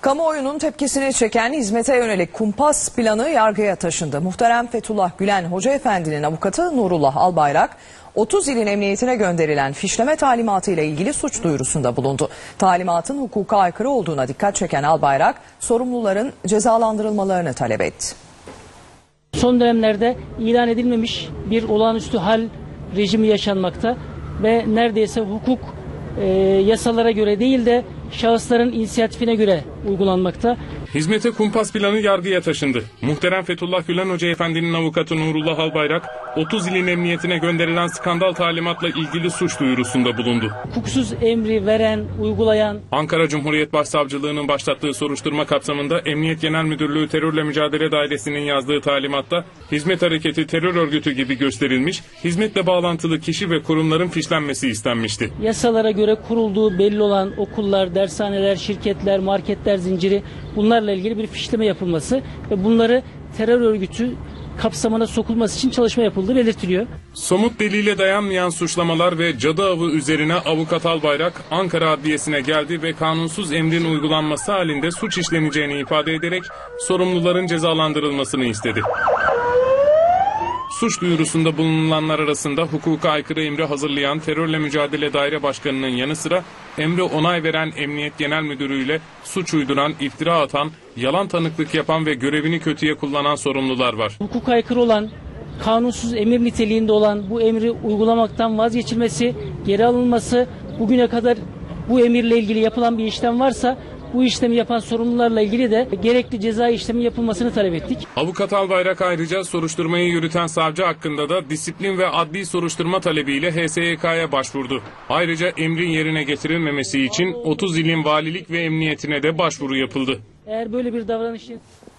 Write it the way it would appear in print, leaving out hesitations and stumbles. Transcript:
Kamuoyunun tepkisini çeken hizmete yönelik kumpas planı yargıya taşındı. Muhterem Fethullah Gülen Hoca Efendi'nin avukatı Nurullah Albayrak, 30 ilin emniyetine gönderilen fişleme talimatı ile ilgili suç duyurusunda bulundu. Talimatın hukuka aykırı olduğuna dikkat çeken Albayrak, sorumluların cezalandırılmalarını talep etti. Son dönemlerde ilan edilmemiş bir olağanüstü hal rejimi yaşanmakta ve neredeyse hukuk yasalara göre değil de şahısların inisiyatifine göre uygulanmakta. Hizmete kumpas planı yargıya taşındı. Muhterem Fethullah Gülen Hoca Efendi'nin avukatı Nurullah Albayrak, 30 ilin emniyetine gönderilen skandal talimatla ilgili suç duyurusunda bulundu. Hukuksuz emri veren, uygulayan... Ankara Cumhuriyet Başsavcılığı'nın başlattığı soruşturma kapsamında Emniyet Genel Müdürlüğü Terörle Mücadele Dairesi'nin yazdığı talimatta hizmet hareketi terör örgütü gibi gösterilmiş, hizmetle bağlantılı kişi ve kurumların fişlenmesi istenmişti. Yasalara göre kurulduğu belli olan okullar, dershaneler, şirketler, marketler zinciri, bunlarla ilgili bir fişleme yapılması ve bunları terör örgütü kapsamına sokulması için çalışma yapıldığı belirtiliyor. Somut delile dayanmayan suçlamalar ve cadı avı üzerine avukat Albayrak Ankara Adliyesi'ne geldi ve kanunsuz emrin uygulanması halinde suç işleneceğini ifade ederek sorumluların cezalandırılmasını istedi. Suç duyurusunda bulunulanlar arasında hukuka aykırı emri hazırlayan Terörle Mücadele Daire Başkanı'nın yanı sıra emre onay veren Emniyet Genel Müdürü ile suç uyduran, iftira atan, yalan tanıklık yapan ve görevini kötüye kullanan sorumlular var. Hukuka aykırı olan, kanunsuz emir niteliğinde olan bu emri uygulamaktan vazgeçilmesi, geri alınması, bugüne kadar bu emirle ilgili yapılan bir işlem varsa bu işlemi yapan sorumlularla ilgili de gerekli ceza işlemi yapılmasını talep ettik. Avukat Albayrak ayrıca soruşturmayı yürüten savcı hakkında da disiplin ve adli soruşturma talebiyle HSYK'ya başvurdu. Ayrıca emrin yerine getirilmemesi için 30 ilin valilik ve emniyetine de başvuru yapıldı. Eğer böyle bir davranış